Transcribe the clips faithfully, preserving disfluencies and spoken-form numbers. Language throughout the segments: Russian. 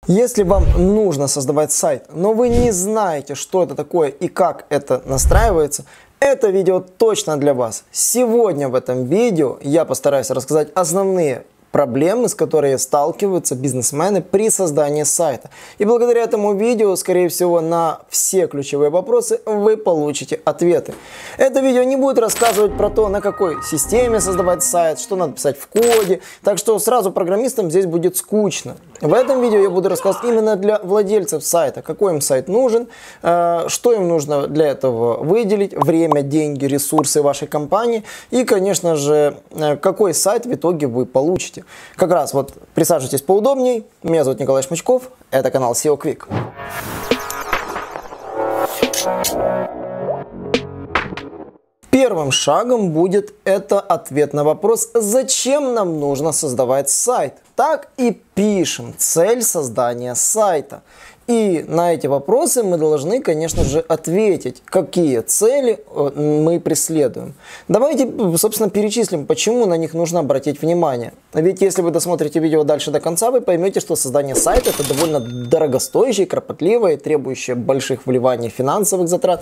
Если вам нужно создавать сайт, но вы не знаете, что это такое и как это настраивается, это видео точно для вас. Сегодня в этом видео я постараюсь рассказать основные проблемы, с которыми сталкиваются бизнесмены при создании сайта. И благодаря этому видео, скорее всего, на все ключевые вопросы вы получите ответы. Это видео не будет рассказывать про то, на какой системе создавать сайт, что надо писать в коде, так что сразу программистам здесь будет скучно. В этом видео я буду рассказывать именно для владельцев сайта, какой им сайт нужен, что им нужно для этого выделить, время, деньги, ресурсы вашей компании и, конечно же, какой сайт в итоге вы получите. Как раз вот присаживайтесь поудобней. Меня зовут Николай Шмычков, это канал сео Quick. Первым шагом будет это ответ на вопрос, зачем нам нужно создавать сайт. Так и пишем цель создания сайта. И на эти вопросы мы должны, конечно же, ответить, какие цели мы преследуем. Давайте, собственно, перечислим, почему на них нужно обратить внимание. Ведь если вы досмотрите видео дальше до конца, вы поймете, что создание сайта – это довольно дорогостоящая, кропотливая, требующая больших вливаний финансовых затрат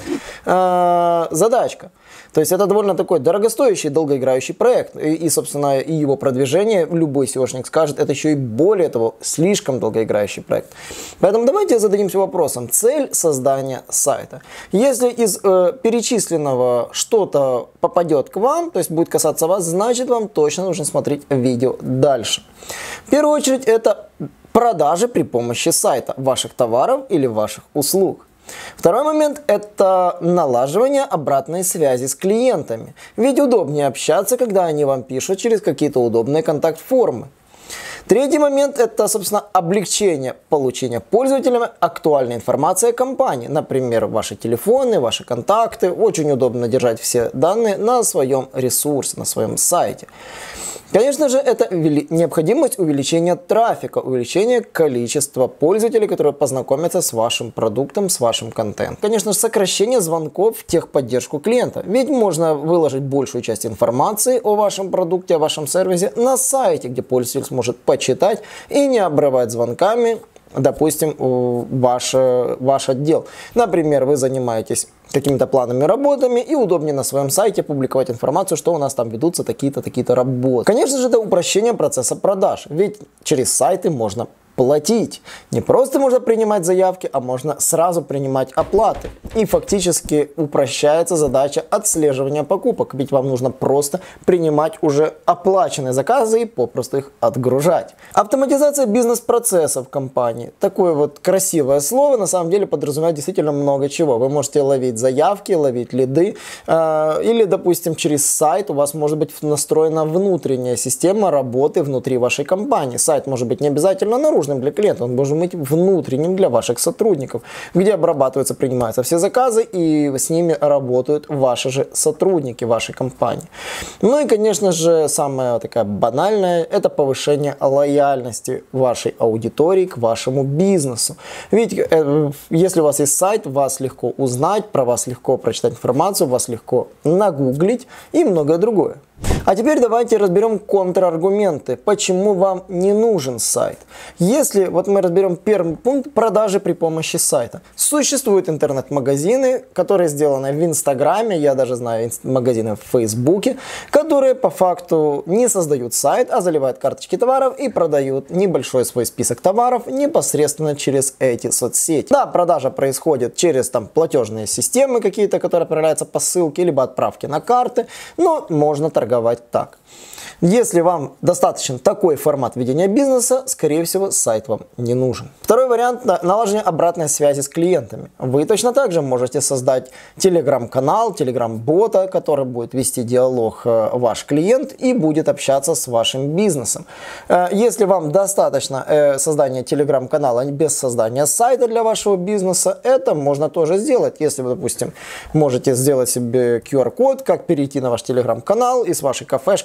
э, задачка. То есть это довольно такой дорогостоящий, долгоиграющий проект. И, и, собственно, и его продвижение, любой сеошник скажет, это еще и более того, слишком долгоиграющий проект. Поэтому давайте зададимся вопросом, цель создания сайта. Если из э, перечисленного что-то попадет к вам, то есть будет касаться вас, значит вам точно нужно смотреть видео дальше. В первую очередь это продажи при помощи сайта ваших товаров или ваших услуг. Второй момент – это налаживание обратной связи с клиентами. Ведь удобнее общаться, когда они вам пишут через какие-то удобные контакт-формы. Третий момент – это, собственно, облегчение получения пользователями актуальной информации о компании. Например, ваши телефоны, ваши контакты. Очень удобно держать все данные на своем ресурсе, на своем сайте. Конечно же, это необходимость увеличения трафика, увеличения количества пользователей, которые познакомятся с вашим продуктом, с вашим контентом. Конечно же, сокращение звонков в техподдержку клиента. Ведь можно выложить большую часть информации о вашем продукте, о вашем сервисе на сайте, где пользователь сможет почитать и не обрывать звонками, допустим, ваш, ваш отдел. Например, вы занимаетесь какими-то планами, работами, и удобнее на своем сайте публиковать информацию, что у нас там ведутся такие-то, такие-то работы. Конечно же, это упрощение процесса продаж, ведь через сайты можно платить. Не просто можно принимать заявки, а можно сразу принимать оплаты. И фактически упрощается задача отслеживания покупок, ведь вам нужно просто принимать уже оплаченные заказы и попросту их отгружать. Автоматизация бизнес-процессов компании. Такое вот красивое слово на самом деле подразумевает действительно много чего. Вы можете ловить заявки, ловить лиды, э, или, допустим, через сайт у вас может быть настроена внутренняя система работы внутри вашей компании. Сайт может быть не обязательно наружный для клиента, он может быть внутренним для ваших сотрудников, где обрабатываются, принимаются все заказы и с ними работают ваши же сотрудники вашей компании. Ну и, конечно же, самая такая банальная – это повышение лояльности вашей аудитории к вашему бизнесу. Ведь э, если у вас есть сайт, вас легко узнать, про вас легко прочитать информацию, вас легко нагуглить и многое другое. А теперь давайте разберем контраргументы, почему вам не нужен сайт. Если вот мы разберем первый пункт – продажи при помощи сайта. Существуют интернет-магазины, которые сделаны в Инстаграме, я даже знаю магазины в Фейсбуке, которые по факту не создают сайт, а заливают карточки товаров и продают небольшой свой список товаров непосредственно через эти соцсети. Да, продажа происходит через там платежные системы какие-то, которые отправляются по ссылке, либо отправки на карты, но можно торговать так. Если вам достаточен такой формат ведения бизнеса, скорее всего, сайт вам не нужен. Второй вариант – налаживание обратной связи с клиентами. Вы точно так же можете создать телеграм-канал, телеграм-бота, который будет вести диалог ваш клиент и будет общаться с вашим бизнесом. Если вам достаточно создания телеграм-канала без создания сайта для вашего бизнеса, это можно тоже сделать. Если вы, допустим, можете сделать себе ку ар код, как перейти на ваш телеграм-канал и с вашей кафешкой, с вашего бизнеса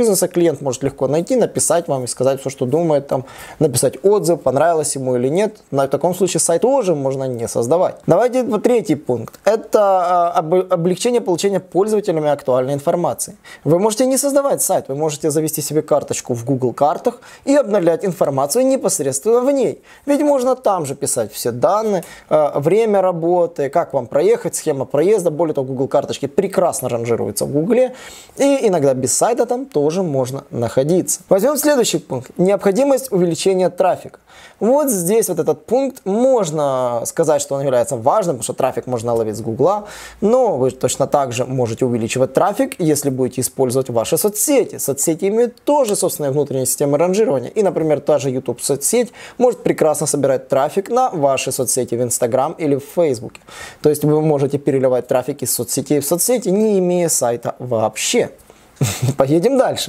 бизнеса, клиент может легко найти, написать вам и сказать все, что думает, там, написать отзыв, понравилось ему или нет. На таком случае сайт тоже можно не создавать. Давайте вот третий пункт. Это облегчение получения пользователями актуальной информации. Вы можете не создавать сайт, вы можете завести себе карточку в Google картах и обновлять информацию непосредственно в ней. Ведь можно там же писать все данные, время работы, как вам проехать, схема проезда. Более того, Google карточки прекрасно ранжируются в Google, и иногда без сайта там тоже можно находиться. Возьмем следующий пункт. Необходимость увеличения трафика. Вот здесь вот этот пункт, можно сказать, что он является важным, потому что трафик можно ловить с Гугла, но вы точно так же можете увеличивать трафик, если будете использовать ваши соцсети. Соцсети имеют тоже собственные внутренние системы ранжирования. И, например, та же YouTube соцсеть может прекрасно собирать трафик на ваши соцсети в Instagram или в Facebook. То есть вы можете переливать трафик из соцсетей в соцсети, не имея сайта вообще. Поедем дальше.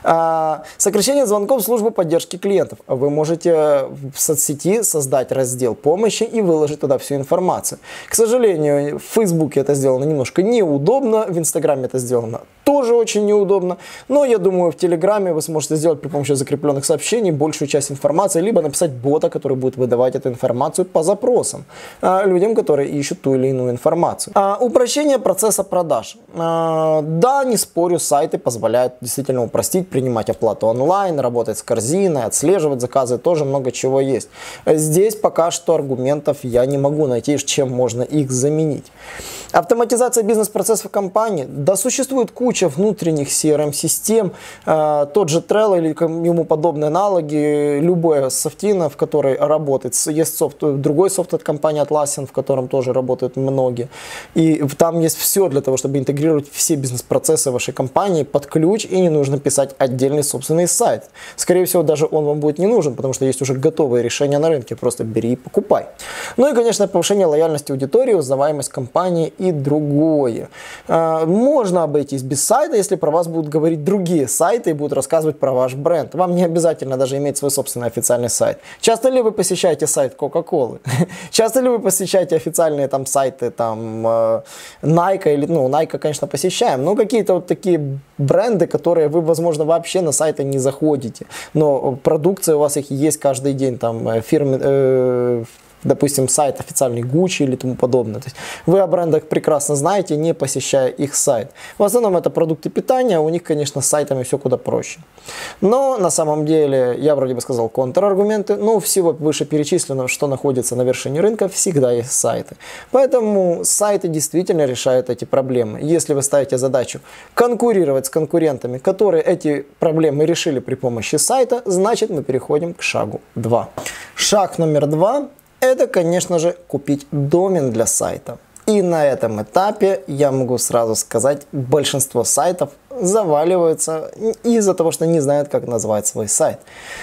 А, сокращение звонков в службу поддержки клиентов. Вы можете в соцсети создать раздел помощи и выложить туда всю информацию. К сожалению, в Фейсбуке это сделано немножко неудобно, в Инстаграме это сделано тоже очень неудобно, но я думаю, в Телеграме вы сможете сделать при помощи закрепленных сообщений большую часть информации, либо написать бота, который будет выдавать эту информацию по запросам а, людям, которые ищут ту или иную информацию. А, упрощение процесса продаж. А, да, не спорю, сайты позволяют действительно упростить, принимать оплату онлайн, работать с корзиной, отслеживать заказы, тоже много чего есть. Здесь пока что аргументов я не могу найти, чем можно их заменить. Автоматизация бизнес-процессов компании. Да, существует куча внутренних си эр эм-систем, э, тот же Trello или ему подобные аналоги, любой софтина, в которой работает. Есть софт, другой софт от компании Atlassian, в котором тоже работают многие. И там есть все для того, чтобы интегрировать все бизнес-процессы вашей компании под ключ, и не нужно писать отдельный собственный сайт. Скорее всего, даже он вам будет не нужен, потому что есть уже готовые решения на рынке, просто бери и покупай. Ну и, конечно, повышение лояльности аудитории, узнаваемость компании и другое. Э, можно обойтись без сайта, если про вас будут говорить другие сайты и будут рассказывать про ваш бренд. Вам не обязательно даже иметь свой собственный официальный сайт. Часто ли вы посещаете сайт Coca-Cola? Часто ли вы посещаете официальные там сайты там э, Nike или, ну, Nike, конечно, посещаем, но какие-то вот такие бренды, которые вы, возможно, вообще на сайты не заходите, но продукция у вас их есть каждый день, там фирмы, э, допустим, сайт официальный Gucci или тому подобное. То есть вы о брендах прекрасно знаете, не посещая их сайт. В основном это продукты питания, у них, конечно, с сайтами все куда проще. Но на самом деле, я вроде бы сказал контраргументы, но у всего вышеперечисленного, что находится на вершине рынка, всегда есть сайты. Поэтому сайты действительно решают эти проблемы. Если вы ставите задачу конкурировать с конкурентами, которые эти проблемы решили при помощи сайта, значит мы переходим к шагу два. Шаг номер два. Это, конечно же, купить домен для сайта. И на этом этапе я могу сразу сказать, большинство сайтов заваливаются из-за того, что не знают, как назвать свой сайт.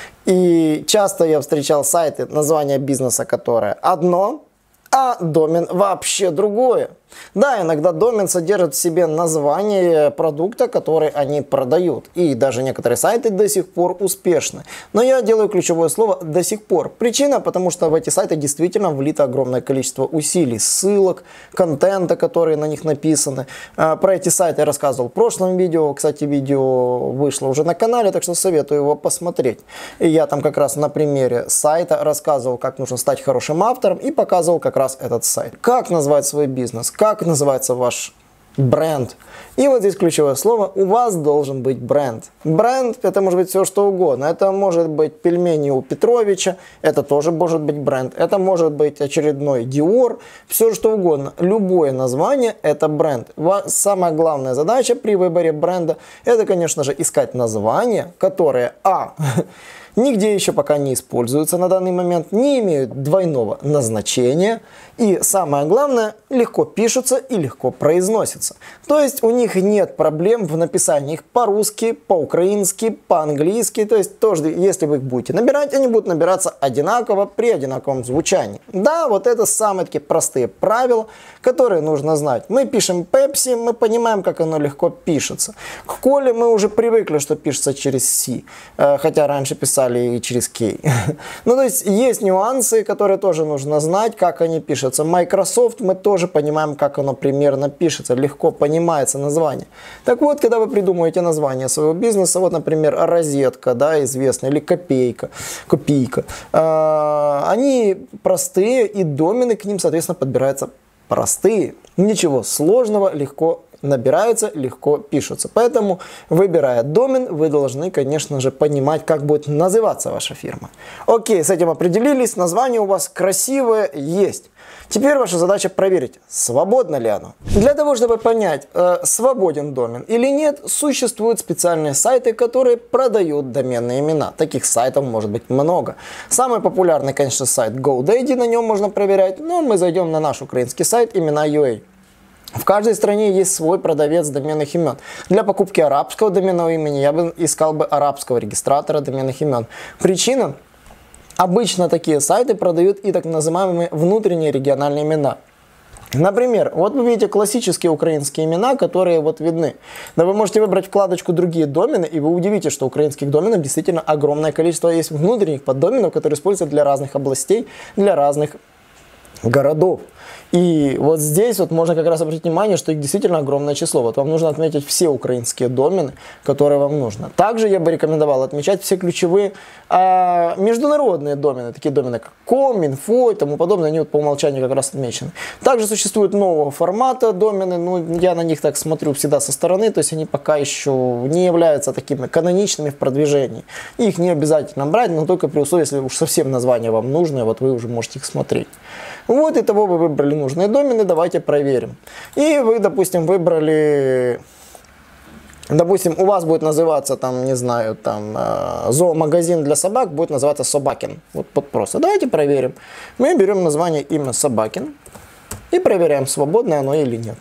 И часто я встречал сайты, название бизнеса, которое одно, а домен вообще другое. Да, иногда домен содержит в себе название продукта, который они продают. И даже некоторые сайты до сих пор успешны. Но я делаю ключевое слово «до сих пор». Причина, потому что в эти сайты действительно влито огромное количество усилий, ссылок, контента, которые на них написаны. Про эти сайты я рассказывал в прошлом видео. Кстати, видео вышло уже на канале, так что советую его посмотреть. И я там как раз на примере сайта рассказывал, как нужно стать хорошим автором, и показывал как раз этот сайт. Как назвать свой бизнес? Как называется ваш бренд? И вот здесь ключевое слово. У вас должен быть бренд. Бренд — это может быть все что угодно. Это может быть пельмени у Петровича. Это тоже может быть бренд. Это может быть очередной Dior. Все что угодно. Любое название — это бренд. Самая главная задача при выборе бренда — это, конечно же, искать названия, которые а. нигде еще пока не используются на данный момент, не имеют двойного назначения и, самое главное, легко пишутся и легко произносятся. То есть у них нет проблем в написании их по-русски, по-украински, по-английски. То есть тоже, если вы их будете набирать, они будут набираться одинаково при одинаковом звучании. Да, вот это самые такие простые правила, которые нужно знать. Мы пишем Pepsi, мы понимаем, как оно легко пишется. К Коле мы уже привыкли, что пишется через C, хотя раньше писали писали через кей. Ну, то есть, есть нюансы, которые тоже нужно знать, как они пишутся. Microsoft, мы тоже понимаем, как оно примерно пишется, легко понимается название. Так вот, когда вы придумываете название своего бизнеса, вот, например, розетка, да, известная, или копейка, копейка, э, они простые, и домены к ним, соответственно, подбираются простые. Ничего сложного, легко набираются, легко пишутся. Поэтому, выбирая домен, вы должны, конечно же, понимать, как будет называться ваша фирма. Окей, с этим определились, название у вас красивое есть. Теперь ваша задача проверить, свободно ли оно. Для того, чтобы понять, э, свободен домен или нет, существуют специальные сайты, которые продают доменные имена. Таких сайтов может быть много. Самый популярный, конечно, сайт GoDaddy, на нем можно проверять, но мы зайдем на наш украинский сайт имена точка ю а. В каждой стране есть свой продавец доменных имен. Для покупки арабского доменного имени я бы искал бы арабского регистратора доменных имен. Причина? Обычно такие сайты продают и так называемые внутренние региональные имена. Например, вот вы видите классические украинские имена, которые вот видны. Но вы можете выбрать вкладочку «Другие домены», и вы удивитесь, что украинских доменов действительно огромное количество. Есть внутренних поддоменов, которые используются для разных областей, для разных городов. И вот здесь вот можно как раз обратить внимание, что их действительно огромное число. Вот вам нужно отметить все украинские домены, которые вам нужно. Также я бы рекомендовал отмечать все ключевые а, международные домены, такие домены как ком, инфо и тому подобное, они вот по умолчанию как раз отмечены. Также существуют нового формата домены, ну я на них так смотрю всегда со стороны, то есть они пока еще не являются такими каноничными в продвижении. Их не обязательно брать, но только при условии, если уж совсем название вам нужно, вот вы уже можете их смотреть. Вот, и того вы выбрали нужные домены, давайте проверим. И вы, допустим, выбрали, допустим, у вас будет называться, там, не знаю, там, зоомагазин для собак, будет называться Собакин. Вот, вот просто. Давайте проверим. Мы берем название имя Собакин и проверяем, свободное оно или нет.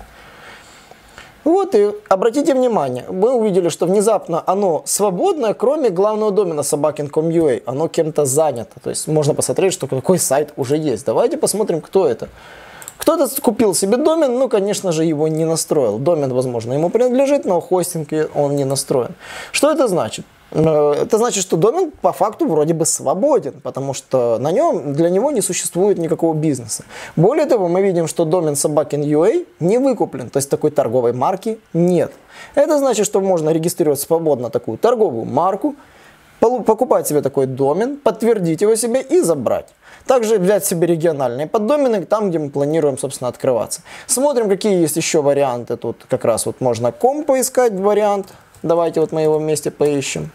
Вот, и обратите внимание, мы увидели, что внезапно оно свободное, кроме главного домена собакин точка ком точка ю а. Оно кем-то занято. То есть можно посмотреть, что какой сайт уже есть. Давайте посмотрим, кто это. Кто-то купил себе домен, ну, конечно же, его не настроил. Домен, возможно, ему принадлежит, но хостинг он не настроен. Что это значит? Это значит, что домен по факту вроде бы свободен, потому что на нем, для него не существует никакого бизнеса. Более того, мы видим, что домен собакин точка ю а не выкуплен, то есть такой торговой марки нет. Это значит, что можно регистрировать свободно такую торговую марку, покупать себе такой домен, подтвердить его себе и забрать. Также взять себе региональные поддомены, там, где мы планируем, собственно, открываться. Смотрим, какие есть еще варианты. Тут как раз вот можно ком поискать вариант. Давайте вот мы его вместе поищем.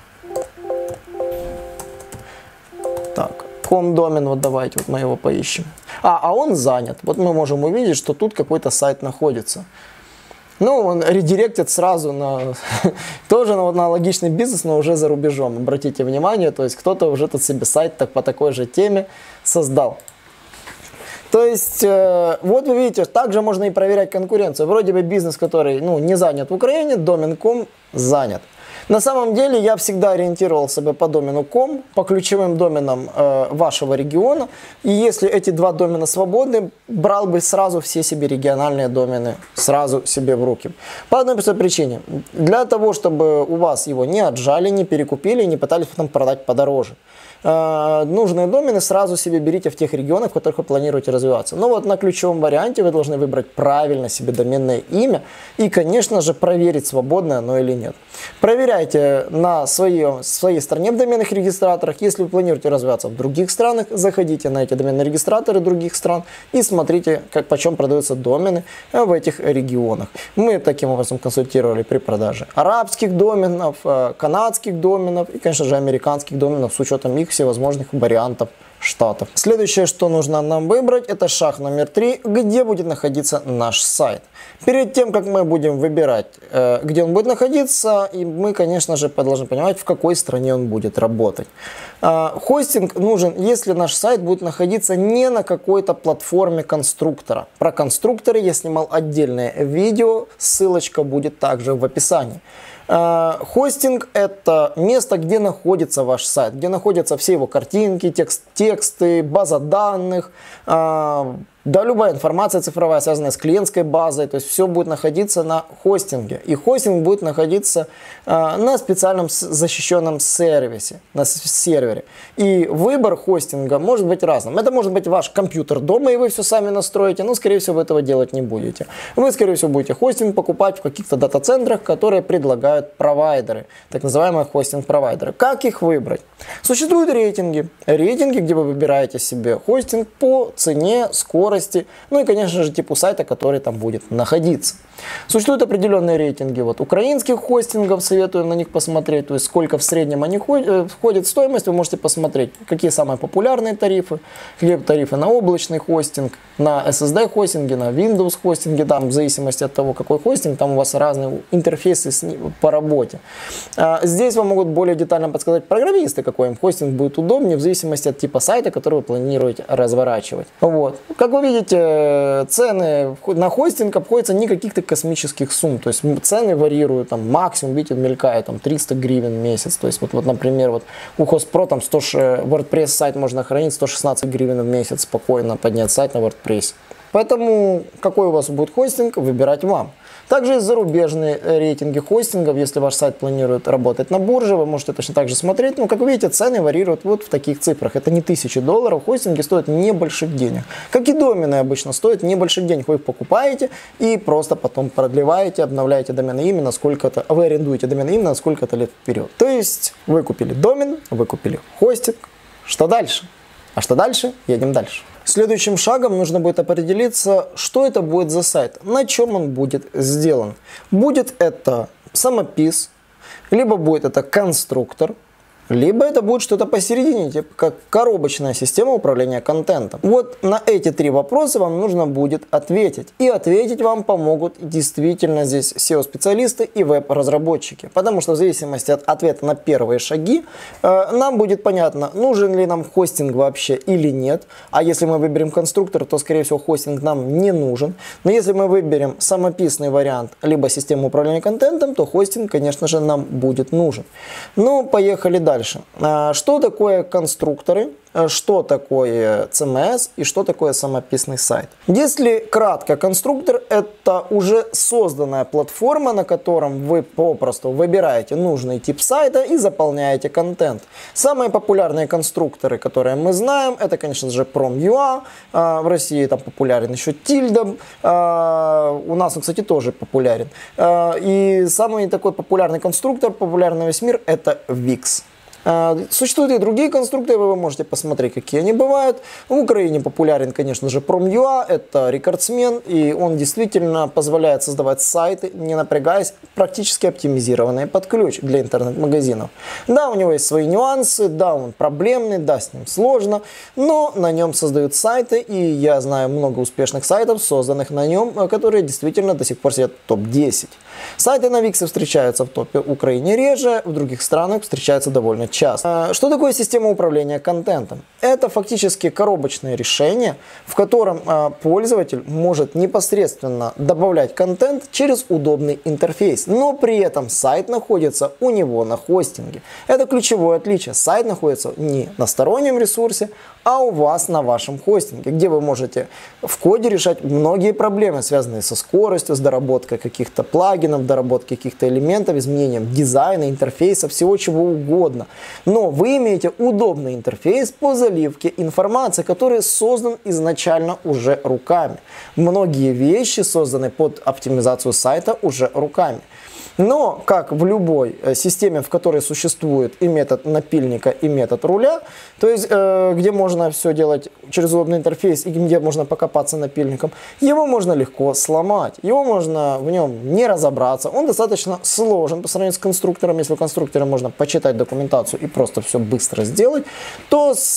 Так, ком домен, вот давайте вот мы его поищем. А, а он занят. Вот мы можем увидеть, что тут какой-то сайт находится. Ну, он редиректит сразу на тоже на аналогичный бизнес, но уже за рубежом. Обратите внимание, то есть кто-то уже тут себе сайт так, по такой же теме создал. То есть, э, вот вы видите, также можно и проверять конкуренцию. Вроде бы бизнес, который ну, не занят в Украине, домен точка ком занят. На самом деле я всегда ориентировал себя по домену точка ком, по ключевым доменам э, вашего региона. И если эти два домена свободны, брал бы сразу все себе региональные домены, сразу себе в руки. По одной простой причине. Для того, чтобы у вас его не отжали, не перекупили, не пытались потом продать подороже. Э, нужные домены сразу себе берите в тех регионах, в которых вы планируете развиваться. Но вот на ключевом варианте вы должны выбрать правильно себе доменное имя и, конечно же, проверить, свободное оно или нет. Проверяйте на своей, своей стране в доменных регистраторах. Если вы планируете развиваться в других странах, заходите на эти доменные регистраторы других стран и смотрите, как, почем продаются домены в этих регионах. Мы таким образом консультировали при продаже арабских доменов, канадских доменов и, конечно же, американских доменов с учетом их всевозможных вариантов штатов. Следующее, что нужно нам выбрать, это шаг номер три, где будет находиться наш сайт. Перед тем, как мы будем выбирать, где он будет находиться, и мы, конечно же, должны понимать, в какой стране он будет работать. Хостинг нужен, если наш сайт будет находиться не на какой-то платформе конструктора. Про конструкторы я снимал отдельное видео, ссылочка будет также в описании. Хостинг – это место, где находится ваш сайт, где находятся все его картинки, текст, тексты, база данных, Да, любая информация цифровая, связанная с клиентской базой, то есть все будет находиться на хостинге. И хостинг будет находиться э, на специальном защищенном сервисе, на сервере. И выбор хостинга может быть разным. Это может быть ваш компьютер дома, и вы все сами настроите, но, скорее всего, вы этого делать не будете. Вы, скорее всего, будете хостинг покупать в каких-то дата-центрах, которые предлагают провайдеры, так называемые хостинг-провайдеры. Как их выбрать? Существуют рейтинги. Рейтинги, где вы выбираете себе хостинг по цене, скорости, ну и, конечно же, типу сайта, который там будет находиться. Существуют определенные рейтинги вот украинских хостингов, советую на них посмотреть, то есть сколько в среднем они входят в стоимость, вы можете посмотреть, какие самые популярные тарифы, какие тарифы на облачный хостинг, на эс эс ди хостинге, на Windows хостинге, там в зависимости от того, какой хостинг, там у вас разные интерфейсы с ним, по работе. А здесь вам могут более детально подсказать программисты, какой им хостинг будет удобнее, в зависимости от типа сайта, который вы планируете разворачивать. Вот. Как вы видите, цены на хостинг обходятся не каких-то космических сумм, то есть цены варьируют, там максимум, видите, мелькает там триста гривен в месяц, то есть вот, вот например, вот у HostPro там сто, WordPress сайт можно хранить сто шестнадцать гривен в месяц, спокойно поднять сайт на WordPress. Поэтому какой у вас будет хостинг, выбирать вам. Также есть зарубежные рейтинги хостингов. Если ваш сайт планирует работать на бирже, вы можете точно так же смотреть. Но, как вы видите, цены варьируют вот в таких цифрах. Это не тысячи долларов. Хостинги стоят небольших денег. Как и домены обычно стоят небольших денег. Вы их покупаете и просто потом продлеваете, обновляете доменное имя на сколько-то, вы арендуете доменное имя на сколько-то лет вперед. То есть вы купили домен, вы купили хостинг. Что дальше? А что дальше? Едем дальше. Следующим шагом нужно будет определиться, что это будет за сайт, на чем он будет сделан. Будет это самопис, либо будет это конструктор, либо это будет что-то посередине, типа как коробочная система управления контентом. Вот на эти три вопроса вам нужно будет ответить. И ответить вам помогут действительно здесь сео-специалисты и веб-разработчики. Потому что в зависимости от ответа на первые шаги, э, нам будет понятно, нужен ли нам хостинг вообще или нет. А если мы выберем конструктор, то, скорее всего, хостинг нам не нужен. Но если мы выберем самописный вариант, либо систему управления контентом, то хостинг, конечно же, нам будет нужен. Ну, поехали дальше. Что такое конструкторы, что такое си эм эс и что такое самописный сайт? Если кратко, конструктор — это уже созданная платформа, на котором вы попросту выбираете нужный тип сайта и заполняете контент. Самые популярные конструкторы, которые мы знаем, это, конечно же, Prom.ua. В России там популярен еще Tilda. У нас он, кстати, тоже популярен. И самый такой популярный конструктор, популярный на весь мир, это Wix. Существуют и другие конструкторы, вы можете посмотреть, какие они бывают. В Украине популярен, конечно же, Prom.ua, это рекордсмен, и он действительно позволяет создавать сайты, не напрягаясь, практически оптимизированные под ключ для интернет-магазинов. Да, у него есть свои нюансы, да, он проблемный, да, с ним сложно, но на нем создают сайты, и я знаю много успешных сайтов, созданных на нем, которые действительно до сих пор сидят в топ десять. Сайты на Wix встречаются в топе в Украине реже, в других странах встречаются довольно часто. Что такое система управления контентом? Это фактически коробочное решение, в котором пользователь может непосредственно добавлять контент через удобный интерфейс, но при этом сайт находится у него на хостинге. Это ключевое отличие. Сайт находится не на стороннем ресурсе, а у вас на вашем хостинге, где вы можете в коде решать многие проблемы, связанные со скоростью, с доработкой каких-то плагинов, доработкой каких-то элементов, изменением дизайна, интерфейса, всего чего угодно. Но вы имеете удобный интерфейс по заливке информации, который создан изначально уже руками. Многие вещи созданы под оптимизацию сайта уже руками. Но, как в любой системе, в которой существует и метод напильника, и метод руля, то есть, э, где можно все делать через удобный интерфейс, и где можно покопаться напильником, его можно легко сломать, его можно в нем не разобраться, он достаточно сложен по сравнению с конструктором. Если в конструкторе можно почитать документацию и просто все быстро сделать, то с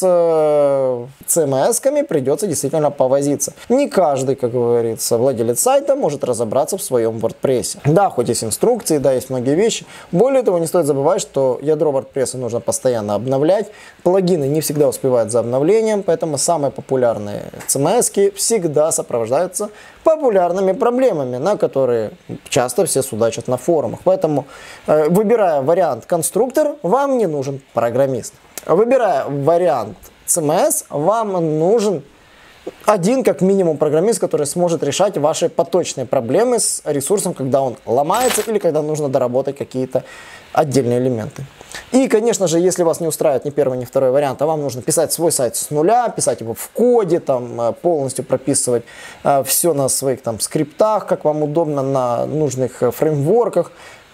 э, си эм эс-ками придется действительно повозиться. Не каждый, как говорится, владелец сайта может разобраться в своем WordPress. Да, хоть есть инструкции, да, есть многие вещи. Более того, не стоит забывать, что ядро WordPress нужно постоянно обновлять. Плагины не всегда успевают за обновлением, поэтому самые популярные си эм эс-ки всегда сопровождаются популярными проблемами, на которые часто все судачат на форумах. Поэтому, э, выбирая вариант конструктор, вам не нужен программист. Выбирая вариант си эм эс, вам нужен один как минимум программист, который сможет решать ваши поточные проблемы с ресурсом, когда он ломается или когда нужно доработать какие-то отдельные элементы. И, конечно же, если вас не устраивает ни первый, ни второй вариант, а вам нужно писать свой сайт с нуля, писать его в коде, там, полностью прописывать э, все на своих там скриптах, как вам удобно, на нужных э, фреймворках,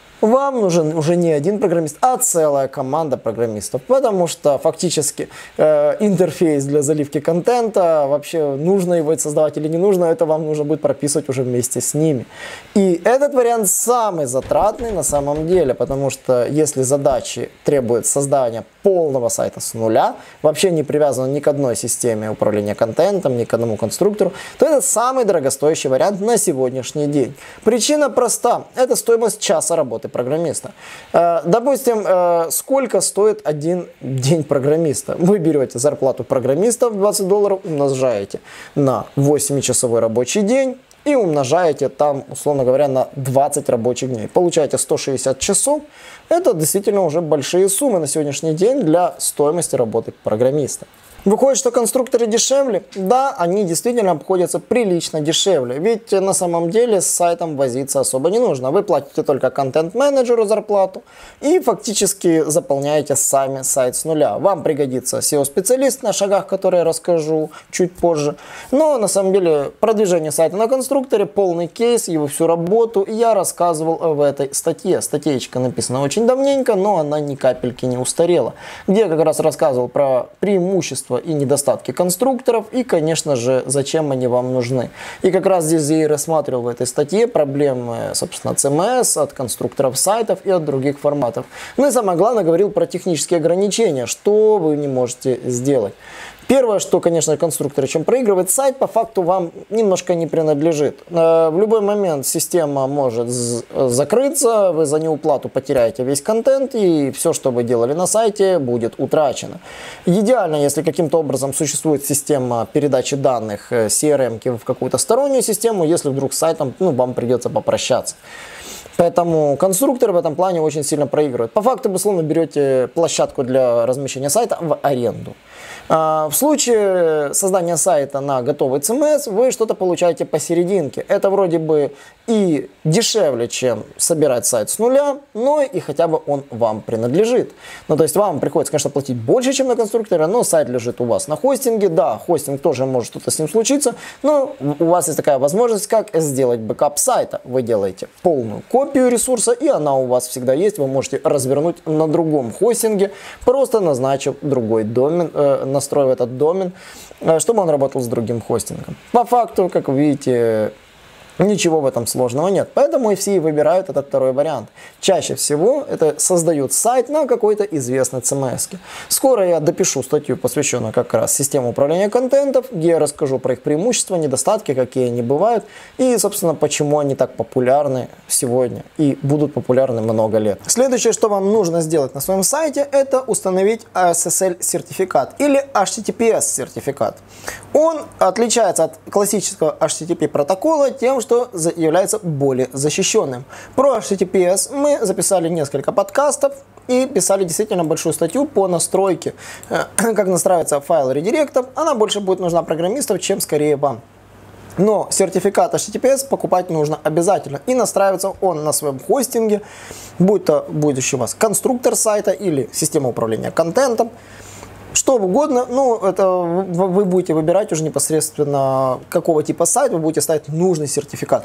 вам нужен уже не один программист, а целая команда программистов, потому что фактически э, интерфейс для заливки контента, вообще нужно его создавать или не нужно, это вам нужно будет прописывать уже вместе с ними. И этот вариант самый затратный на самом деле, потому что если задачи требуют создания полного сайта с нуля, вообще не привязан ни к одной системе управления контентом, ни к одному конструктору, то это самый дорогостоящий вариант на сегодняшний день. Причина проста, это стоимость часа работы программиста. Э, допустим, э, сколько стоит один день программиста? Вы берете зарплату программиста в двадцать долларов, умножаете на восьмичасовой рабочий день и умножаете там, условно говоря, на двадцать рабочих дней. Получаете сто шестьдесят часов. Это действительно уже большие суммы на сегодняшний день для стоимости работы программиста. Выходит, что конструкторы дешевле? Да, они действительно обходятся прилично дешевле, ведь на самом деле с сайтом возиться особо не нужно. Вы платите только контент-менеджеру зарплату и фактически заполняете сами сайт с нуля. Вам пригодится сео специалист на шагах, которые я расскажу чуть позже. Но на самом деле продвижение сайта на конструкторе, полный кейс, его всю работу я рассказывал в этой статье. Статейка написана очень давненько, но она ни капельки не устарела, где я как раз рассказывал про преимущества и недостатки конструкторов и, конечно же, зачем они вам нужны. И как раз здесь я и рассматривал в этой статье проблемы, собственно, си эм эс от конструкторов сайтов и от других форматов. Ну и самое главное, говорил про технические ограничения, что вы не можете сделать. Первое, что, конечно, конструктор чем проигрывает, сайт по факту вам немножко не принадлежит. В любой момент система может закрыться, вы за неуплату потеряете весь контент, и все, что вы делали на сайте, будет утрачено. Идеально, если каким-то образом существует система передачи данных си ар эм в какую-то стороннюю систему, если вдруг с сайтом, ну, вам придется попрощаться. Поэтому конструктор в этом плане очень сильно проигрывает. По факту вы словно берете площадку для размещения сайта в аренду. В случае создания сайта на готовый си эм эс вы что-то получаете посерединке. Это вроде бы и дешевле, чем собирать сайт с нуля, но и хотя бы он вам принадлежит. Ну, то есть вам приходится, конечно, платить больше, чем на конструкторе, но сайт лежит у вас на хостинге. Да, хостинг тоже может что-то с ним случиться, но у вас есть такая возможность, как сделать бэкап сайта. Вы делаете полную копию ресурса, и она у вас всегда есть. Вы можете развернуть на другом хостинге, просто назначив другой домен, э, настроив этот домен, чтобы он работал с другим хостингом. По факту, как вы видите, ничего в этом сложного нет. Поэтому и все выбирают этот второй вариант. Чаще всего это создают сайт на какой-то известной си эм эс. Скоро я допишу статью, посвященную как раз системе управления контентом, где я расскажу про их преимущества, недостатки, какие они бывают, и, собственно, почему они так популярны сегодня и будут популярны много лет. Следующее, что вам нужно сделать на своем сайте, это установить эй эс эс эль-сертификат или эйч ти ти пи эс-сертификат. Он отличается от классического эйч ти ти пи протокола тем, что является более защищенным. Про эйч ти ти пи эс мы записали несколько подкастов и писали действительно большую статью по настройке, как настраивается файл редиректов. Она больше будет нужна программистам, чем скорее вам. Но сертификат эйч ти ти пи эс покупать нужно обязательно. И настраивается он на своем хостинге, будь то будущий у вас конструктор сайта или система управления контентом. Что угодно, ну, это вы будете выбирать уже непосредственно, какого типа сайт вы будете ставить нужный сертификат.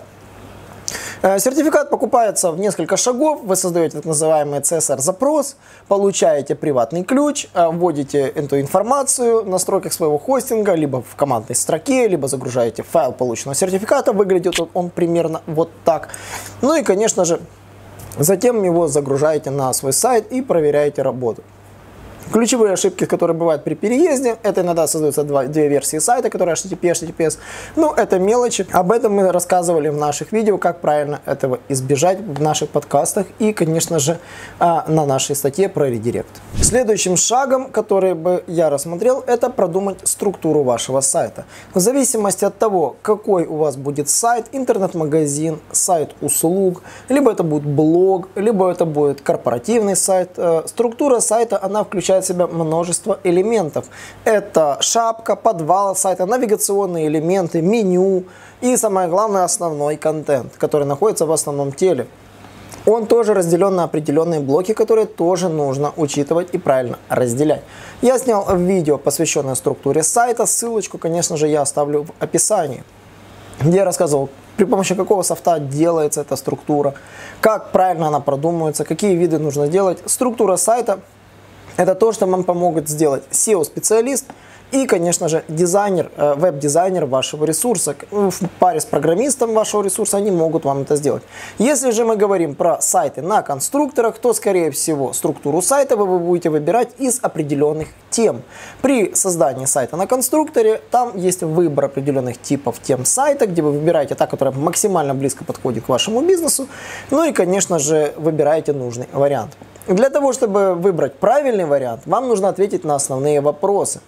Сертификат покупается в несколько шагов. Вы создаете так называемый си эс ар-запрос, получаете приватный ключ, вводите эту информацию в настройках своего хостинга, либо в командной строке, либо загружаете файл полученного сертификата. Выглядит он примерно вот так. Ну и, конечно же, затем его загружаете на свой сайт и проверяете работу. Ключевые ошибки, которые бывают при переезде, это иногда создаются два, две версии сайта, которые эйч ти ти пи, эйч ти ти пи эс. Ну, это мелочи. Об этом мы рассказывали в наших видео, как правильно этого избежать в наших подкастах и, конечно же, на нашей статье про редирект. Следующим шагом, который бы я рассмотрел, это продумать структуру вашего сайта. В зависимости от того, какой у вас будет сайт, интернет-магазин, сайт услуг, либо это будет блог, либо это будет корпоративный сайт, структура сайта, она включает включает в себя множество элементов. Это шапка, подвал сайта, навигационные элементы, меню и, самое главное, основной контент, который находится в основном теле. Он тоже разделен на определенные блоки, которые тоже нужно учитывать и правильно разделять. Я снял видео, посвященное структуре сайта. Ссылочку, конечно же, я оставлю в описании, где я рассказывал, при помощи какого софта делается эта структура, как правильно она продумывается, какие виды нужно делать. Структура сайта – это то, что вам помогут сделать сео-специалист и, конечно же, дизайнер, веб-дизайнер вашего ресурса. В паре с программистом вашего ресурса они могут вам это сделать. Если же мы говорим про сайты на конструкторах, то, скорее всего, структуру сайта вы будете выбирать из определенных тем. При создании сайта на конструкторе там есть выбор определенных типов тем сайта, где вы выбираете та, которая максимально близко подходит к вашему бизнесу. Ну и, конечно же, выбираете нужный вариант. Для того, чтобы выбрать правильный вариант, вам нужно ответить на основные вопросы.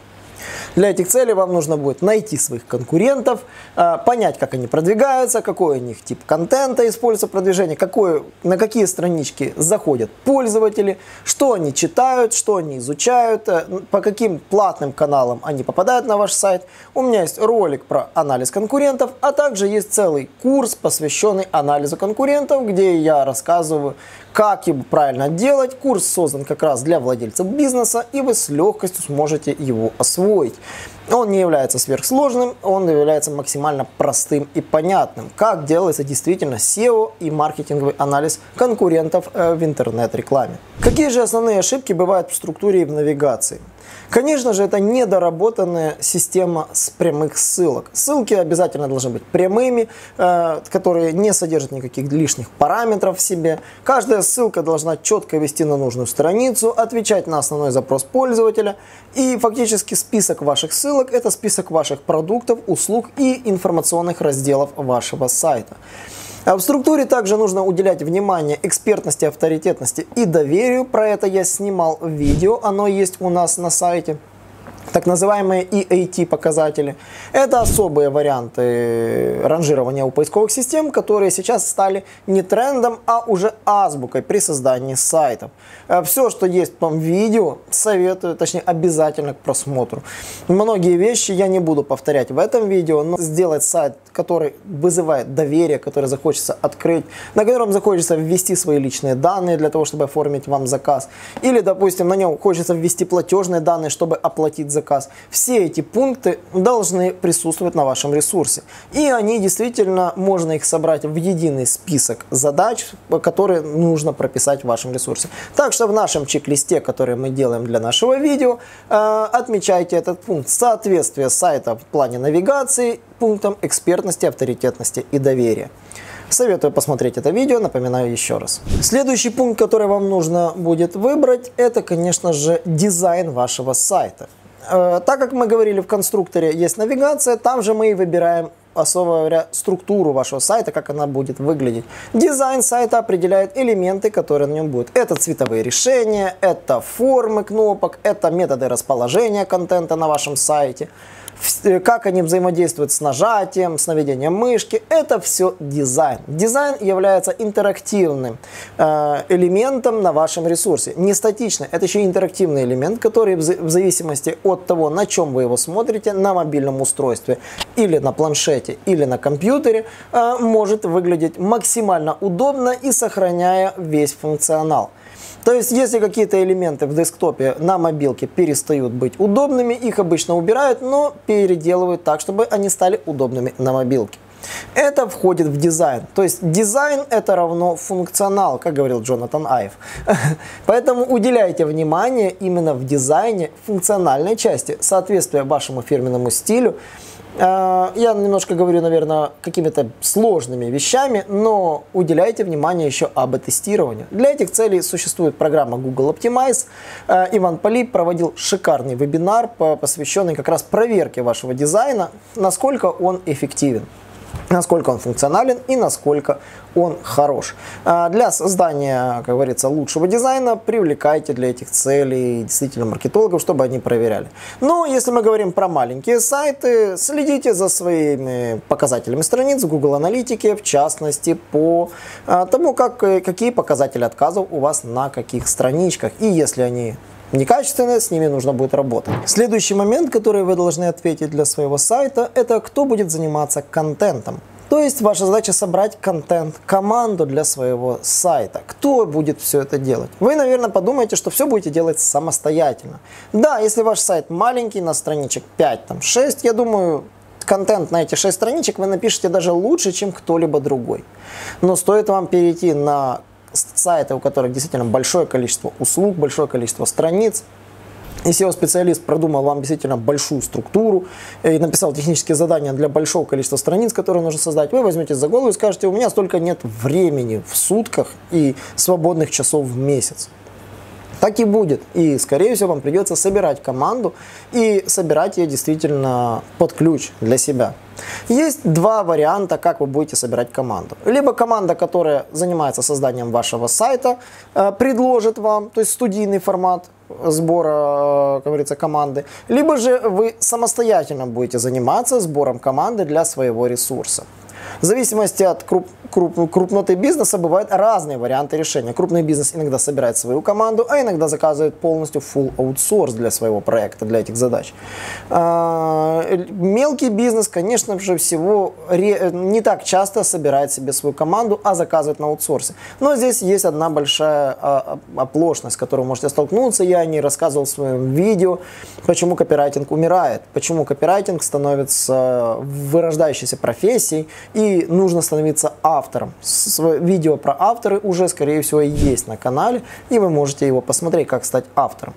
Для этих целей вам нужно будет найти своих конкурентов, понять, как они продвигаются, какой у них тип контента используется в продвижении, какой, на какие странички заходят пользователи, что они читают, что они изучают, по каким платным каналам они попадают на ваш сайт. У меня есть ролик про анализ конкурентов, а также есть целый курс, посвященный анализу конкурентов, где я рассказываю, как его правильно делать. Курс создан как раз для владельцев бизнеса, и вы с легкостью сможете его освоить. Он не является сверхсложным, он является максимально простым и понятным, как делается действительно сео и маркетинговый анализ конкурентов в интернет-рекламе. Какие же основные ошибки бывают в структуре и в навигации? Конечно же, это недоработанная система с прямых ссылок. Ссылки обязательно должны быть прямыми, э, которые не содержат никаких лишних параметров в себе. Каждая ссылка должна четко вести на нужную страницу, отвечать на основной запрос пользователя. И фактически список ваших ссылок – это список ваших продуктов, услуг и информационных разделов вашего сайта. А в структуре также нужно уделять внимание экспертности, авторитетности и доверию. Про это я снимал видео, оно есть у нас на сайте. Так называемые и эй ти показатели. Это особые варианты ранжирования у поисковых систем, которые сейчас стали не трендом, а уже азбукой при создании сайтов. Все, что есть в том видео, советую, точнее обязательно к просмотру. Многие вещи я не буду повторять в этом видео, но сделать сайт, который вызывает доверие, который захочется открыть, на котором захочется ввести свои личные данные для того, чтобы оформить вам заказ. Или, допустим, на нем хочется ввести платежные данные, чтобы оплатить заказ. Все эти пункты должны присутствовать на вашем ресурсе. И они действительно, можно их собрать в единый список задач, которые нужно прописать в вашем ресурсе. Так что в нашем чек-листе, который мы делаем для нашего видео, отмечайте этот пункт. Соответствие сайта в плане навигации пунктам экспертности, авторитетности и доверия. Советую посмотреть это видео, напоминаю еще раз. Следующий пункт, который вам нужно будет выбрать, это, конечно же, дизайн вашего сайта. Так как мы говорили, в конструкторе есть навигация, там же мы и выбираем, особо говоря, структуру вашего сайта, как она будет выглядеть. Дизайн сайта определяет элементы, которые на нем будут. Это цветовые решения, это формы кнопок, это методы расположения контента на вашем сайте. Как они взаимодействуют с нажатием, с наведением мышки, это все дизайн. Дизайн является интерактивным э, элементом на вашем ресурсе. Не статичный, это еще интерактивный элемент, который в, в зависимости от того, на чем вы его смотрите, на мобильном устройстве, или на планшете, или на компьютере, э, может выглядеть максимально удобно и сохраняя весь функционал. То есть, если какие-то элементы в десктопе на мобилке перестают быть удобными, их обычно убирают, но переделывают так, чтобы они стали удобными на мобилке. Это входит в дизайн. То есть, дизайн это равно функционал, как говорил Джонатан Айв. Поэтому уделяйте внимание именно в дизайне функциональной части, соответствия вашему фирменному стилю. Я немножко говорю, наверное, какими-то сложными вещами, но уделяйте внимание еще эй би-тестированию. Для этих целей существует программа Google Optimize. Иван Полип проводил шикарный вебинар, посвященный как раз проверке вашего дизайна, насколько он эффективен, насколько он функционален и насколько он хорош. Для создания, как говорится, лучшего дизайна привлекайте для этих целей действительно маркетологов, чтобы они проверяли. Но если мы говорим про маленькие сайты, следите за своими показателями страниц в Google Аналитике, в частности по тому, как, какие показатели отказов у вас на каких страничках. И если они некачественные, с ними нужно будет работать. Следующий момент, который вы должны ответить для своего сайта, это кто будет заниматься контентом. То есть ваша задача собрать контент, команду для своего сайта. Кто будет все это делать? Вы, наверное, подумаете, что все будете делать самостоятельно. Да, если ваш сайт маленький, на страничек пять шесть, я думаю, контент на эти шесть страничек вы напишете даже лучше, чем кто-либо другой. Но стоит вам перейти на сайты, у которых действительно большое количество услуг, большое количество страниц, и эс и о-специалист продумал вам действительно большую структуру и написал технические задания для большого количества страниц, которые нужно создать, вы возьметесь за голову и скажете: у меня столько нет времени в сутках и свободных часов в месяц. Так и будет. И, скорее всего, вам придется собирать команду и собирать ее действительно под ключ для себя. Есть два варианта, как вы будете собирать команду. Либо команда, которая занимается созданием вашего сайта, предложит вам, то есть студийный формат сбора, как говорится, команды. Либо же вы самостоятельно будете заниматься сбором команды для своего ресурса. В зависимости от круп, круп, крупноты бизнеса бывают разные варианты решения. Крупный бизнес иногда собирает свою команду, а иногда заказывает полностью full аутсорс для своего проекта, для этих задач. А, мелкий бизнес, конечно же, всего ре, не так часто собирает себе свою команду, а заказывает на аутсорсе. Но здесь есть одна большая а, оплошность, с которой вы можете столкнуться. Я о ней рассказывал в своем видео, почему копирайтинг умирает, почему копирайтинг становится вырождающейся профессией, и нужно становиться автором. Видео про авторы уже, скорее всего, есть на канале, и вы можете его посмотреть, как стать автором.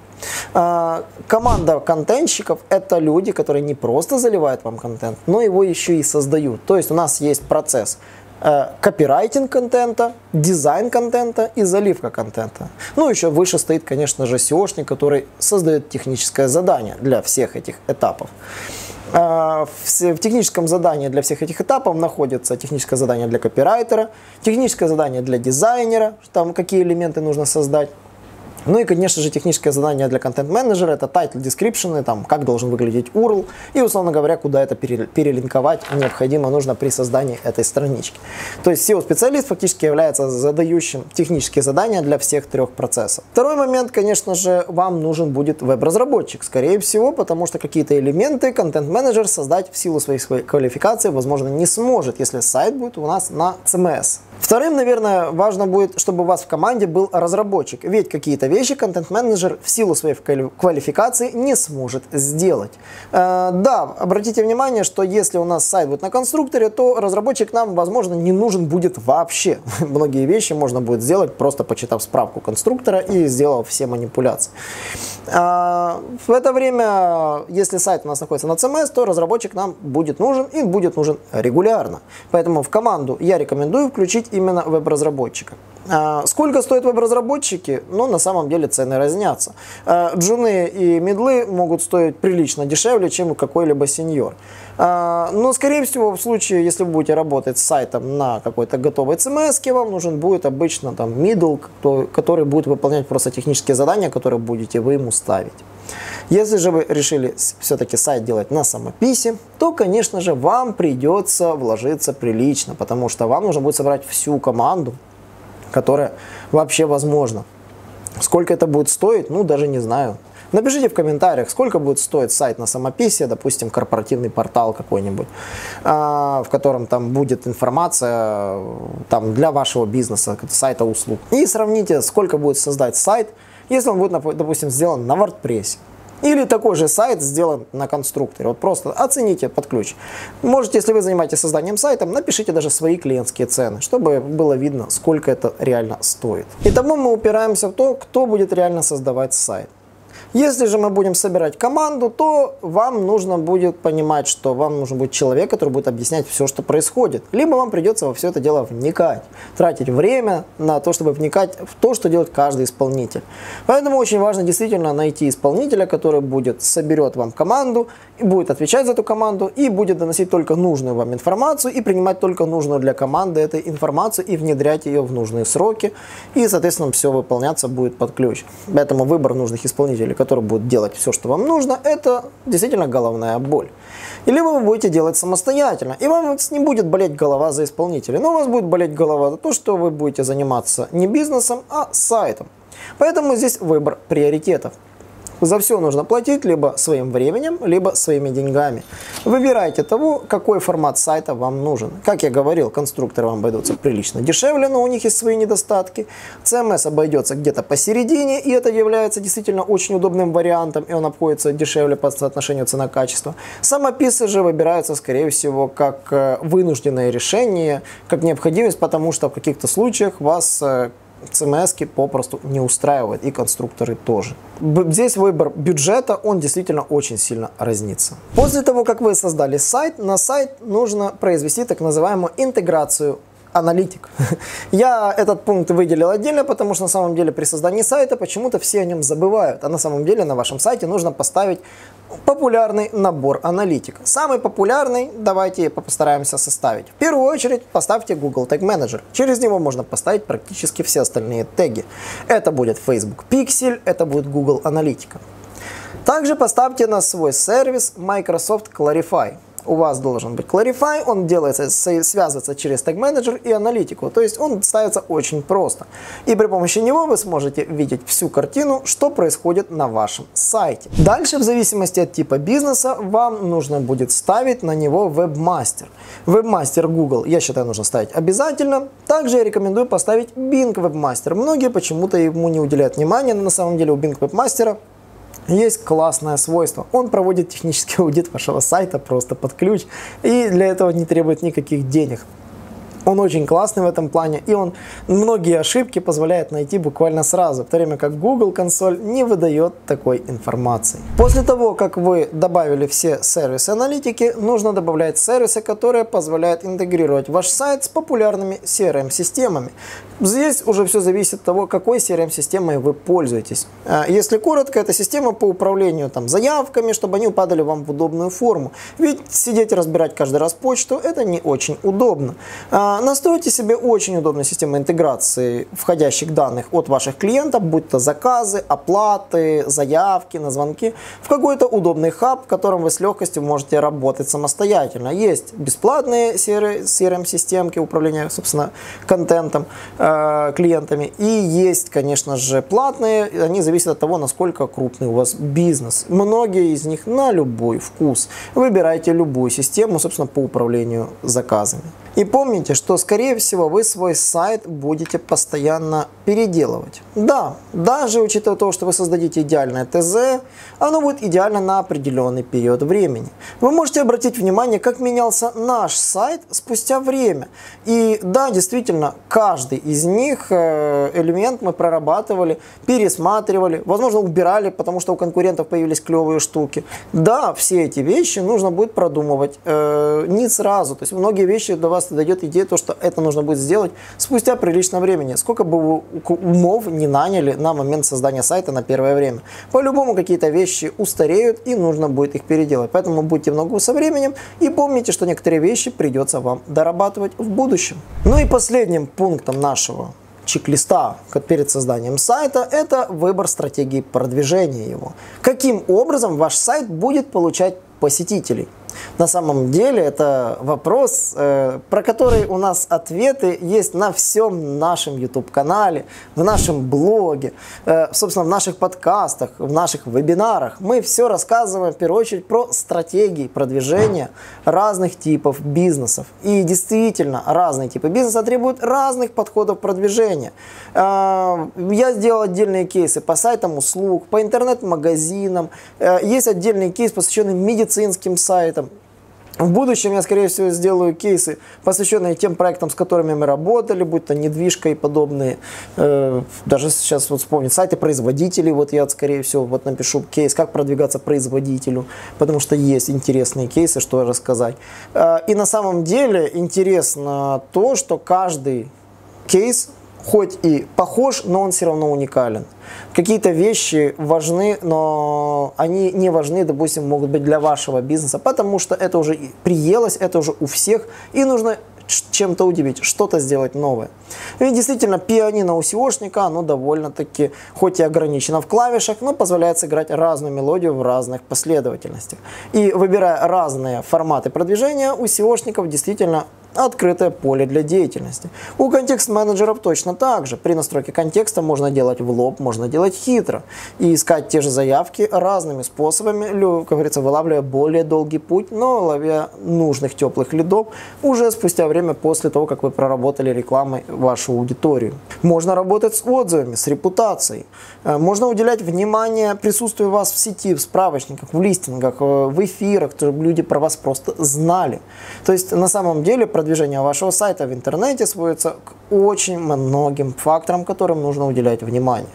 Команда контентщиков – это люди, которые не просто заливают вам контент, но его еще и создают. То есть у нас есть процесс копирайтинг контента, дизайн контента и заливка контента. Ну, еще выше стоит, конечно же, эс и о-шник, который создает техническое задание для всех этих этапов. В техническом задании для всех этих этапов находится техническое задание для копирайтера, техническое задание для дизайнера, там какие элементы нужно создать. Ну и, конечно же, техническое задание для контент-менеджера – это title, description, там, как должен выглядеть ю ар эл, и, условно говоря, куда это перелинковать необходимо нужно при создании этой странички. То есть эс и о-специалист фактически является задающим технические задания для всех трех процессов. Второй момент, конечно же, вам нужен будет веб-разработчик, скорее всего, потому что какие-то элементы контент-менеджер создать в силу своей, своей квалификации, возможно, не сможет, если сайт будет у нас на си эм эс. Вторым, наверное, важно будет, чтобы у вас в команде был разработчик, ведь какие-то вещи контент-менеджер в силу своей квалификации не сможет сделать. Э, да, обратите внимание, что если у нас сайт будет на конструкторе, то разработчик нам, возможно, не нужен будет вообще. Многие вещи можно будет сделать, просто почитав справку конструктора и сделав все манипуляции. Э, в это время, если сайт у нас находится на си эм эс, то разработчик нам будет нужен и будет нужен регулярно. Поэтому в команду я рекомендую включить именно веб-разработчика. А, сколько стоят веб-разработчики? Ну, на самом деле цены разнятся. А, джуны и мидлы могут стоить прилично дешевле, чем какой-либо сеньор. А, но, скорее всего, в случае, если вы будете работать с сайтом на какой-то готовой си эм эс, вам нужен будет обычно там мидл, который будет выполнять просто технические задания, которые будете вы ему ставить. Если же вы решили все-таки сайт делать на самописи, то, конечно же, вам придется вложиться прилично, потому что вам нужно будет собрать всю команду, которая вообще возможна. Сколько это будет стоить, ну, даже не знаю. Напишите в комментариях, сколько будет стоить сайт на самописи, допустим, корпоративный портал какой-нибудь, в котором там будет информация там, для вашего бизнеса, сайта услуг. И сравните, сколько будет создать сайт, если он будет, допустим, сделан на вордпрессе. Или такой же сайт сделан на конструкторе. Вот просто оцените под ключ. Можете, если вы занимаетесь созданием сайта, напишите даже свои клиентские цены, чтобы было видно, сколько это реально стоит. Итого мы упираемся в то, кто будет реально создавать сайт. Если же мы будем собирать команду, то вам нужно будет понимать, что вам нужен будет человек, который будет объяснять все, что происходит. Либо вам придется во все это дело вникать, тратить время на то, чтобы вникать в то, что делает каждый исполнитель. Поэтому очень важно действительно найти исполнителя, который будет, соберет вам команду, и будет отвечать за эту команду, и будет доносить только нужную вам информацию, и принимать только нужную для команды эту информацию, и внедрять ее в нужные сроки, и, соответственно, все выполняться будет под ключ. Поэтому выбор нужных исполнителей, которые будут делать все, что вам нужно, это действительно головная боль. И либо вы будете делать самостоятельно, и вам не будет болеть голова за исполнителя, но у вас будет болеть голова за то, что вы будете заниматься не бизнесом, а сайтом. Поэтому здесь выбор приоритетов. За все нужно платить либо своим временем, либо своими деньгами. Выбирайте того, какой формат сайта вам нужен. Как я говорил, конструкторы вам обойдутся прилично дешевле, но у них есть свои недостатки. си эм эс обойдется где-то посередине, и это является действительно очень удобным вариантом, и он обходится дешевле по соотношению цена-качество. Самописы же выбираются, скорее всего, как вынужденное решение, как необходимость, потому что в каких-то случаях вас си эм эс-ки попросту не устраивает, и конструкторы тоже. Здесь выбор бюджета, он действительно очень сильно разнится. После того, как вы создали сайт, на сайт нужно произвести так называемую интеграцию аналитик. Я этот пункт выделил отдельно, потому что на самом деле при создании сайта почему-то все о нем забывают, а на самом деле на вашем сайте нужно поставить популярный набор аналитик. Самый популярный давайте постараемся составить. В первую очередь поставьте Google Tag Manager. Через него можно поставить практически все остальные теги. Это будет Facebook Pixel, это будет Google Аналитика. Также поставьте на свой сервис Microsoft Clarify. У вас должен быть Clarify, он делается, связывается через Tag Manager и аналитику, то есть он ставится очень просто. И при помощи него вы сможете видеть всю картину, что происходит на вашем сайте. Дальше, в зависимости от типа бизнеса, вам нужно будет ставить на него Webmaster. Webmaster Google, я считаю, нужно ставить обязательно. Также я рекомендую поставить Bing Webmaster. Многие почему-то ему не уделяют внимания, но на самом деле у Bing Webmaster есть классное свойство. Он проводит технический аудит вашего сайта просто под ключ, и для этого не требует никаких денег. Он очень классный в этом плане, и он многие ошибки позволяет найти буквально сразу, в то время как Google консоль не выдает такой информации. После того, как вы добавили все сервисы аналитики, нужно добавлять сервисы, которые позволяют интегрировать ваш сайт с популярными си ар эм-системами. Здесь уже все зависит от того, какой си ар эм-системой вы пользуетесь. Если коротко, это система по управлению там, заявками, чтобы они упадали вам в удобную форму. Ведь сидеть и разбирать каждый раз почту, это не очень удобно. Настройте себе очень удобную систему интеграции входящих данных от ваших клиентов, будь то заказы, оплаты, заявки на звонки, в какой-то удобный хаб, в котором вы с легкостью можете работать самостоятельно. Есть бесплатные си ар эм-системки управления, собственно, контентом, э, клиентами, и есть, конечно же, платные. Они зависят от того, насколько крупный у вас бизнес. Многие из них на любой вкус. Выбирайте любую систему, собственно, по управлению заказами. И помните, что, скорее всего, вы свой сайт будете постоянно переделывать. Да, даже учитывая то, что вы создадите идеальное ТЗ, оно будет идеально на определенный период времени. Вы можете обратить внимание, как менялся наш сайт спустя время. И да, действительно, каждый из них элемент мы прорабатывали, пересматривали, возможно, убирали, потому что у конкурентов появились клевые штуки. Да, все эти вещи нужно будет продумывать э, не сразу. То есть многие вещи до вас дойдет идея, то, что это нужно будет сделать спустя приличное времени. Сколько бы вы умов не наняли на момент создания сайта на первое время. По-любому какие-то вещи устареют, и нужно будет их переделать. Поэтому будьте много со временем и помните, что некоторые вещи придется вам дорабатывать в будущем. Ну и последним пунктом нашего чек-листа перед созданием сайта – это выбор стратегии продвижения его. Каким образом ваш сайт будет получать посетителей? На самом деле это вопрос, э, про который у нас ответы есть на всем нашем YouTube-канале, в нашем блоге, э, собственно, в наших подкастах, в наших вебинарах. Мы все рассказываем в первую очередь про стратегии продвижения разных типов бизнесов. И действительно, разные типы бизнеса требуют разных подходов продвижения. Э, я сделал отдельные кейсы по сайтам услуг, по интернет-магазинам. Э, есть отдельный кейс, посвященный медицинским сайтам. В будущем я, скорее всего, сделаю кейсы, посвященные тем проектам, с которыми мы работали, будь то недвижка и подобные. Э, даже сейчас вот вспомнить сайты производителей, вот я, скорее всего, вот напишу кейс, как продвигаться производителю, потому что есть интересные кейсы, что рассказать. Э, и на самом деле интересно то, что каждый кейс, хоть и похож, но он все равно уникален. Какие-то вещи важны, но они не важны, допустим, могут быть для вашего бизнеса, потому что это уже приелось, это уже у всех, и нужно чем-то удивить, что-то сделать новое. И действительно, пианино у сеошника, оно довольно-таки, хоть и ограничено в клавишах, но позволяет сыграть разную мелодию в разных последовательностях. И выбирая разные форматы продвижения, у сеошников действительно открытое поле для деятельности. У контекст-менеджеров точно так же. При настройке контекста можно делать в лоб, можно делать хитро. И искать те же заявки разными способами, как говорится, вылавливая более долгий путь, но ловя нужных теплых лидов уже спустя время после того, как вы проработали рекламой вашу аудиторию. Можно работать с отзывами, с репутацией. Можно уделять внимание присутствию вас в сети, в справочниках, в листингах, в эфирах, чтобы люди про вас просто знали. То есть на самом деле продвижение вашего сайта в интернете сводится к очень многим факторам, которым нужно уделять внимание.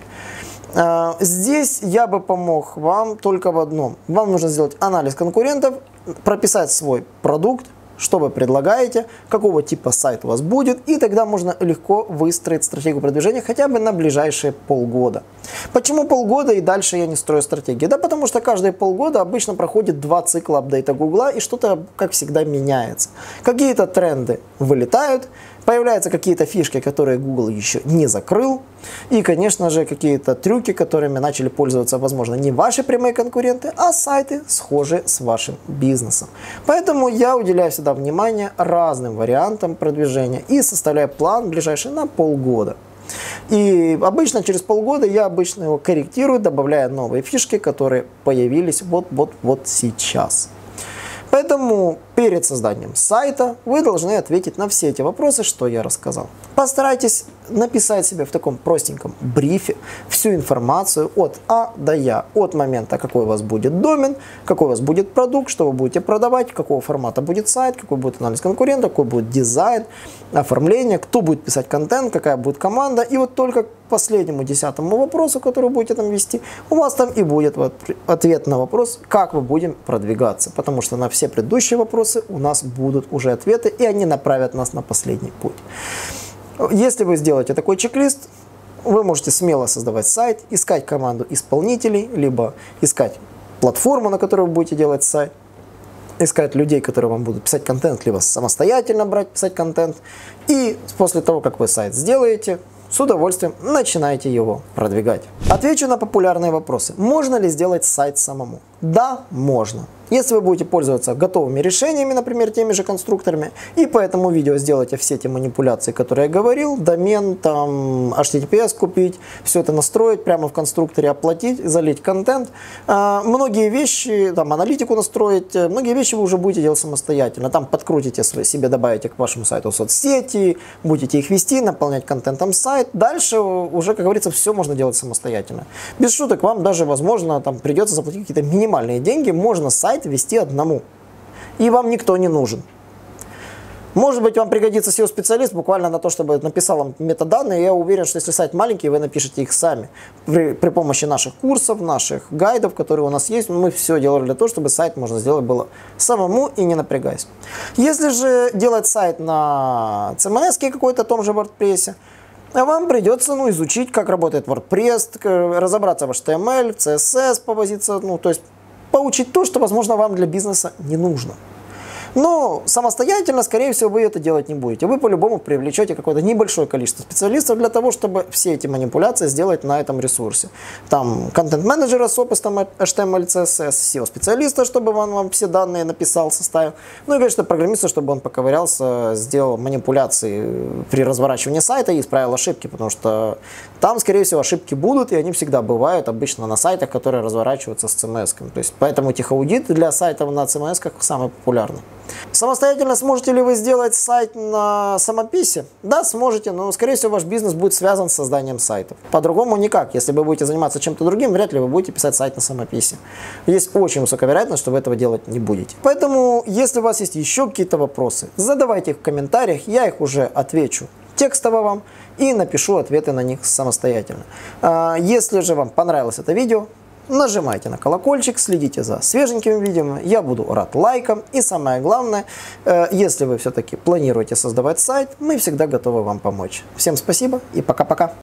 Здесь я бы помог вам только в одном. Вам нужно сделать анализ конкурентов, прописать свой продукт, что вы предлагаете, какого типа сайт у вас будет, и тогда можно легко выстроить стратегию продвижения хотя бы на ближайшие полгода. Почему полгода и дальше я не строю стратегии? Да потому что каждые полгода обычно проходит два цикла апдейта Гугла, и что-то, как всегда, меняется. Какие-то тренды вылетают, появляются какие-то фишки, которые Google еще не закрыл, и, конечно же, какие-то трюки, которыми начали пользоваться, возможно, не ваши прямые конкуренты, а сайты, схожие с вашим бизнесом. Поэтому я уделяю всегда внимание разным вариантам продвижения и составляю план ближайший на полгода. И обычно через полгода я обычно его корректирую, добавляя новые фишки, которые появились вот-вот-вот сейчас. Поэтому перед созданием сайта вы должны ответить на все эти вопросы, что я рассказал. Постарайтесь написать себе в таком простеньком брифе всю информацию от А до Я, от момента, какой у вас будет домен, какой у вас будет продукт, что вы будете продавать, какого формата будет сайт, какой будет анализ конкурента, какой будет дизайн, оформление, кто будет писать контент, какая будет команда. И вот только к последнему десятому вопросу, который вы будете там вести, у вас там и будет ответ на вопрос, как мы будем продвигаться. Потому что на все предыдущие вопросы у нас будут уже ответы, и они направят нас на последний путь. Если вы сделаете такой чек-лист, вы можете смело создавать сайт, искать команду исполнителей, либо искать платформу, на которой вы будете делать сайт, искать людей, которые вам будут писать контент, либо самостоятельно брать писать контент. И после того, как вы сайт сделаете, с удовольствием начинайте его продвигать. Отвечу на популярные вопросы. Можно ли сделать сайт самому? Да, можно. Если вы будете пользоваться готовыми решениями, например, теми же конструкторами, и по этому видео сделаете все те манипуляции, которые я говорил, домен, там, эйч ти ти пи эс купить, все это настроить, прямо в конструкторе оплатить, залить контент, а, многие вещи, там, аналитику настроить, многие вещи вы уже будете делать самостоятельно. Там подкрутите свои, себе добавите к вашему сайту соцсети, будете их вести, наполнять контентом сайт. Дальше уже, как говорится, все можно делать самостоятельно. Без шуток, вам даже, возможно, там придется заплатить какие-то минимальные деньги, можно сайт вести одному. И вам никто не нужен. Может быть, вам пригодится эс и о-специалист буквально на то, чтобы написал вам метаданные. Я уверен, что если сайт маленький, вы напишите их сами. При, при помощи наших курсов, наших гайдов, которые у нас есть, мы все делали для того, чтобы сайт можно сделать было самому и не напрягаясь. Если же делать сайт на си эм эс какой-то, том же WordPress, вам придется ну, изучить, как работает WordPress, разобраться в эйч ти эм эль, в си эс эс, повозиться, ну, то есть поучить то, что, возможно, вам для бизнеса не нужно. Но самостоятельно, скорее всего, вы это делать не будете. Вы по-любому привлечете какое-то небольшое количество специалистов для того, чтобы все эти манипуляции сделать на этом ресурсе. Там контент-менеджера с опытом эйч ти эм эль, си эс эс, эс и о-специалиста, чтобы он вам все данные написал, составил. Ну и, конечно, программиста, чтобы он поковырялся, сделал манипуляции при разворачивании сайта и исправил ошибки, потому что там, скорее всего, ошибки будут, и они всегда бывают обычно на сайтах, которые разворачиваются с си эм эс. То есть, поэтому техаудит для сайтов на си эм эс самый популярный. Самостоятельно сможете ли вы сделать сайт на самописи? Да, сможете, но, скорее всего, ваш бизнес будет связан с созданием сайтов. По-другому никак. Если вы будете заниматься чем-то другим, вряд ли вы будете писать сайт на самописи. Есть очень высокая вероятность, что вы этого делать не будете. Поэтому, если у вас есть еще какие-то вопросы, задавайте их в комментариях, я их уже отвечу текстово вам и напишу ответы на них самостоятельно. Если же вам понравилось это видео, нажимайте на колокольчик, следите за свеженькими видео, я буду рад лайкам. И самое главное, если вы все-таки планируете создавать сайт, мы всегда готовы вам помочь. Всем спасибо и пока-пока.